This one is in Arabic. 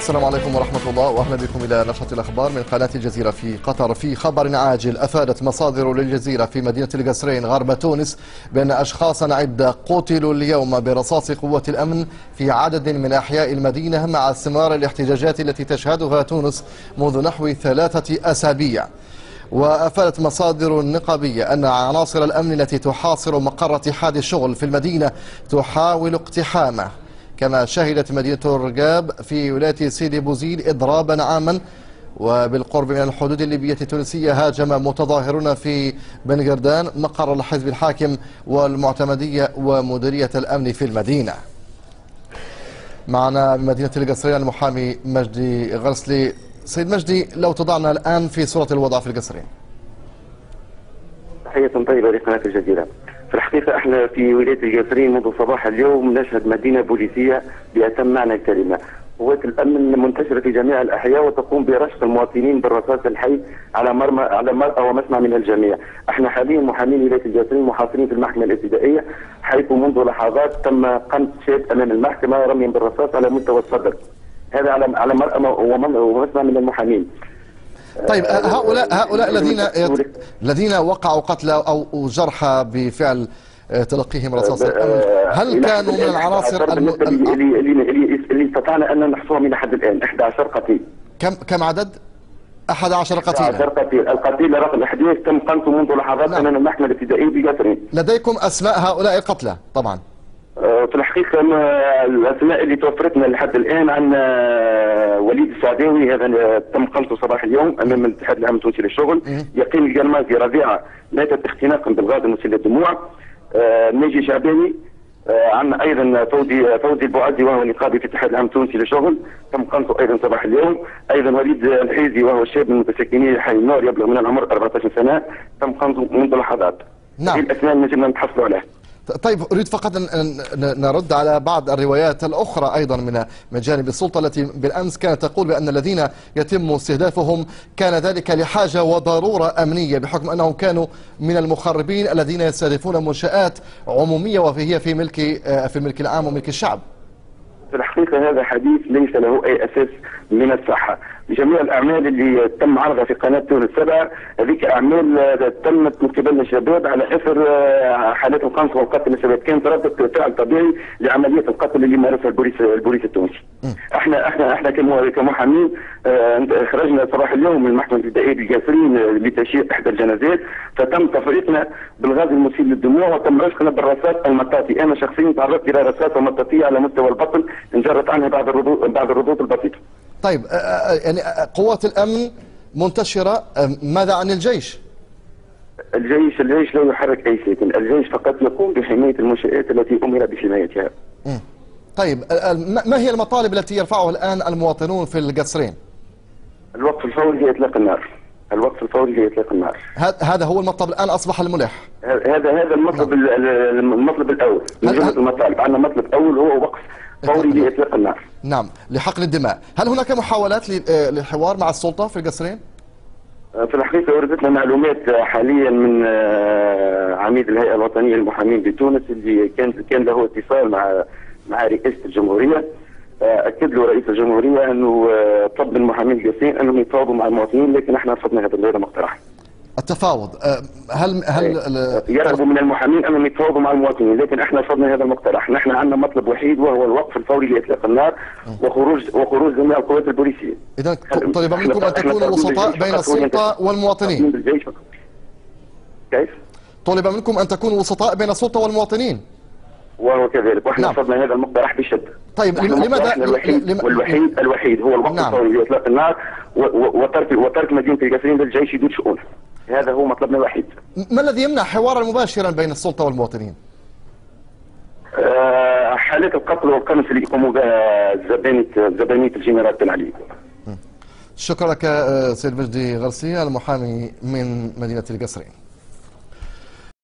السلام عليكم ورحمة الله، وأهلا بكم إلى نشرة الأخبار من قناة الجزيرة في قطر. في خبر عاجل، أفادت مصادر للجزيرة في مدينة القصرين غرب تونس بأن أشخاصا عدة قتلوا اليوم برصاص قوة الأمن في عدد من أحياء المدينة مع استمرار الاحتجاجات التي تشهدها تونس منذ نحو 3 أسابيع. وأفادت مصادر نقابية أن عناصر الأمن التي تحاصر مقر اتحاد الشغل في المدينة تحاول اقتحامه. كما شهدت مدينة الرقاب في ولاية سيدي بوزيد إضرابا عاما وبالقرب من الحدود الليبية التونسية. هاجم متظاهرون في بن قردان مقر الحزب الحاكم والمعتمدية ومديرية الأمن في المدينة. معنا من مدينة القصرين المحامي مجدي غرسلي. سيد مجدي، لو تضعنا الآن في صورة الوضع في القصرين. تحية طيبة لقناة الجزيرة. في الحقيقة احنا في ولاية القصرين منذ صباح اليوم نشهد مدينة بوليسية بأتم معنى الكلمة. قوات الأمن منتشرة في جميع الأحياء وتقوم برشق المواطنين بالرصاص الحي على مرأى ومسمع من الجميع. احنا حاليا محامين ولاية القصرين محاصرين في المحكمة الابتدائية، حيث منذ لحظات تم قمع شاب أمام المحكمة رميا بالرصاص على مستوى الصدر. هذا على مرأى ومسمع من المحامين. طيب، هؤلاء الذين وقعوا قتلى أو جرحى بفعل تلقيهم رصاص الأمن، هل كانوا من العناصر اللي استطعنا أن نحصوهم إلى حد الآن 11 قتيل؟ كم عدد؟ 11 قتيلا. 11 قتيل. القتيل رقم 11 تم قمته منذ لحظات أمام المحكمة الابتدائية بقصرين. لديكم أسماء هؤلاء القتلى طبعا؟ في الحقيقة الأسماء اللي توفرتنا لحد الآن عن وليد السعداوي، هذا تم قمته صباح اليوم أمام الاتحاد العام التونسي للشغل. يقين القرمازي ربيعة ماتت اختناقا بالغاز مسيل الدموع. ناجي شعباني. عندنا أيضا فوزي البعزي وهو نقابي في الاتحاد العام التونسي للشغل، تم قمته أيضا صباح اليوم. أيضا وليد الحيزي وهو شاب من متسكني حي النور يبلغ من العمر 14 سنة، تم قمته منذ لحظات. نعم. هذه الأسماء اللي نجمنا نتحصلوا عليها. طيب، أريد فقط أن نرد على بعض الروايات الأخرى أيضا من جانب السلطة التي بالأمس كانت تقول بأن الذين يتم استهدافهم كان ذلك لحاجة وضرورة أمنية، بحكم أنهم كانوا من المخربين الذين يستهدفون منشآت عمومية وهي في الملك العام وملك الشعب. في الحقيقة هذا حديث ليس له أي أساس من الصحة. جميع الأعمال اللي تم عرضها في قناة تونس 7 هذيك أعمال تمت من قبل الشباب على أثر حالات القنص والقتل الشباب، كانت ردة فعل طبيعي لعملية القتل اللي مارسها البوليس التونسي. احنا كمحامين خرجنا صباح اليوم من المحكمة الابتدائية بالقصرين لتشييع إحدى الجنازات، فتم تفريقنا بالغاز المسيل للدموع وتم رشقنا بالرصاص المطاطي. أنا شخصيا تعرضت إلى رصاصة مطاطية على مستوى البطن انجرت عنها بعض الردود البسيطة. طيب، يعني قوات الأمن منتشرة، ماذا عن الجيش؟ الجيش لا يحرك أي شيء، الجيش فقط يقوم بحماية المنشآت التي أمر بحمايتها. طيب، ما هي المطالب التي يرفعها الآن المواطنون في القصرين؟ الوقف الفوري لإطلاق النار. الوقف الفوري لإطلاق النار. هذا هو المطلب الآن أصبح الملح. هذا المطلب. المطلب الأول من جملة المطالب. عندنا مطلب أول هو وقف فوري لإطلاق النار. نعم، لحقن الدماء. هل هناك محاولات للحوار مع السلطة في القصرين؟ في الحقيقة وردتنا معلومات حاليا من عميد الهيئة الوطنية للمحامين بتونس اللي كان له اتصال مع رئاسة الجمهورية. أكد له رئيس الجمهورية أنه طلب من المحامين القصرين أنهم يتفاوضوا مع المواطنين، لكن احنا رفضنا هذا المقترح. التفاوض، هل يرغبوا من المحامين انهم يتفاوضوا مع المواطنين، لكن احنا رفضنا هذا المقترح. نحن عندنا مطلب وحيد وهو الوقف الفوري لاطلاق النار وخروج جميع القوات البوليسيه. اذا طلب منكم ان تكونوا وسطاء بين السلطه والمواطنين. كيف؟ طلب منكم ان تكونوا وسطاء بين السلطه والمواطنين. وهو كذلك، واحنا رفضنا هذا المقترح بشده. طيب، لماذا الوحيد هو الوقف الفوري لاطلاق النار وترك مدينه القصرين للجيش يدير شؤونه. هذا هو مطلبنا الوحيد. ما الذي يمنع حوارا مباشرا بين السلطة والمواطنين؟ حالات القتل والقنص اللي يقوموا بها زبانية الجنرال بن علي. شكرا لك سيد مجدي غرسي المحامي من مدينة القصرين.